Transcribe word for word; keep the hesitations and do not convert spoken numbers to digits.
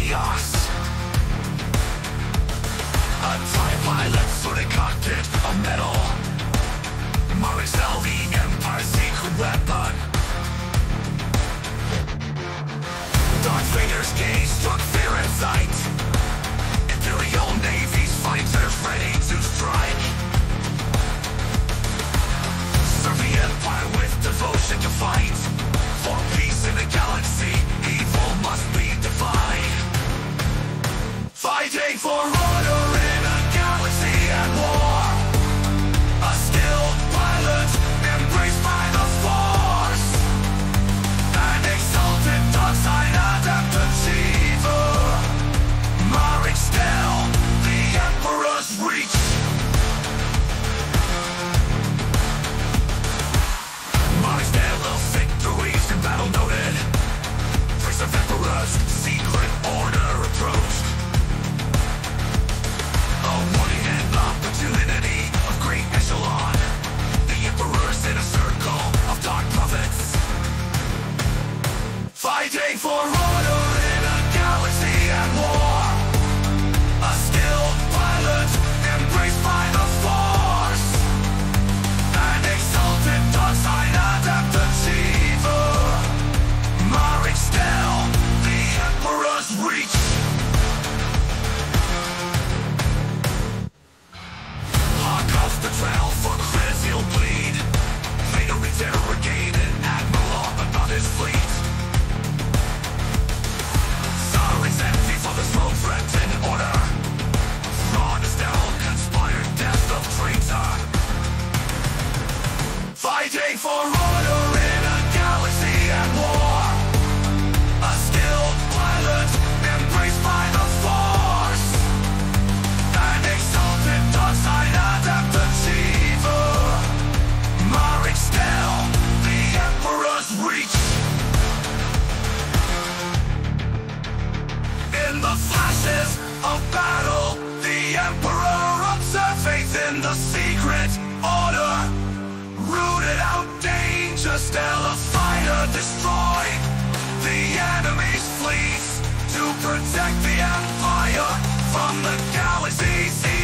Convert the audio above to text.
chaos. A TIE pilot suit and cockpit of metal. Maarek Stele, the Empire's secret weapon. Darth Vader's gaze struck fear at sight. Imperial Navy's fighters ready to strike. Serve the Empire with devotion to fight. For peace in the galaxy, evil must be defied. Fighting for order in a galaxy at war. A skilled pilot embraced by the Force. An exalted dark side adept achiever. Maarek Stele, the Emperor's reach. Maarek Stele, victories in battle noted. Trace of Emperor's secret order approached. A warning and opportunity of great echelon. The Emperor's in a circle of dark prophets. Fighting for order in a galaxy at war. A skilled pilot embraced by the Force. An exalted dark side adept achiever. Maarek Stele, the Emperor's reach. Hawk off the trail for Chris, he'll bleed. Vader interrogated Admiral about his fleet. Marek's envy for the throne threatened order. Ron Stele conspired death of traitor. Fighting for order in a galaxy at war. A skilled pilot embraced by the Force. An exalted dark side adept achiever. Maarek Stele, the Emperor's reach. In the flashes of battle, the Emperor observed faith in the secret order. Rooted out danger, Stele, a fighter, destroyed the enemy's fleets to protect the Empire from the galaxy's